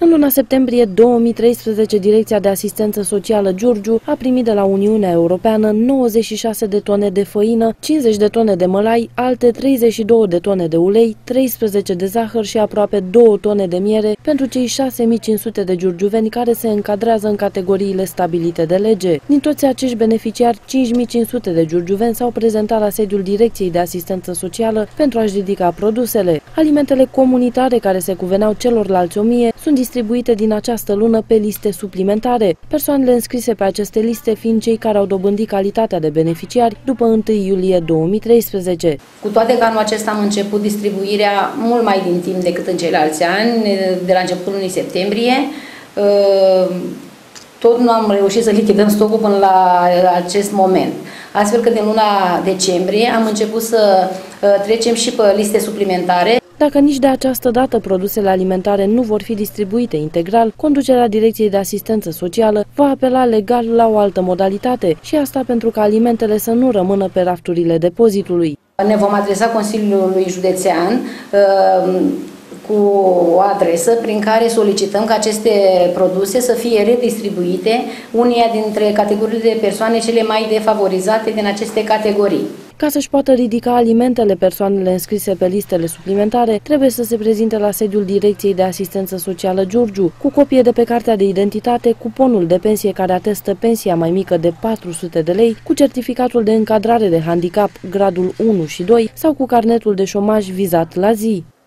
În luna septembrie 2013, Direcția de Asistență Socială Giurgiu a primit de la Uniunea Europeană 96 de tone de făină, 50 de tone de mălai, alte 32 de tone de ulei, 13 de zahăr și aproape 2 tone de miere pentru cei 6500 de giurgiuveni care se încadrează în categoriile stabilite de lege. Din toți acești beneficiari, 5500 de giurgiuveni s-au prezentat la sediul Direcției de Asistență Socială pentru a-și ridica produsele. Alimentele comunitare care se cuveneau celorlalți 1000 sunt distribuite din această lună pe liste suplimentare, persoanele înscrise pe aceste liste fiind cei care au dobândit calitatea de beneficiari după 1 iulie 2013. Cu toate că anul acesta am început distribuirea mult mai din timp decât în ceilalți ani, de la începutul lunii septembrie, tot nu am reușit să lichidăm stocul până la acest moment. Astfel că din luna decembrie am început să trecem și pe liste suplimentare. Dacă nici de această dată produsele alimentare nu vor fi distribuite integral, conducerea Direcției de Asistență Socială va apela legal la o altă modalitate și asta pentru ca alimentele să nu rămână pe rafturile depozitului. Ne vom adresa Consiliului Județean cu o adresă prin care solicităm ca aceste produse să fie redistribuite uneia dintre categoriile de persoane cele mai defavorizate din aceste categorii. Ca să-și poată ridica alimentele, persoanele înscrise pe listele suplimentare trebuie să se prezinte la sediul Direcției de Asistență Socială Giurgiu, cu copie de pe cartea de identitate, cuponul de pensie care atestă pensia mai mică de 400 de lei, cu certificatul de încadrare de handicap gradul 1 și 2 sau cu carnetul de șomaj vizat la zi.